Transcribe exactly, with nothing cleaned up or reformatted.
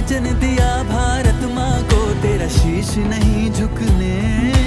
वचन दिया भारत माँ को, तेरा शीश नहीं झुकने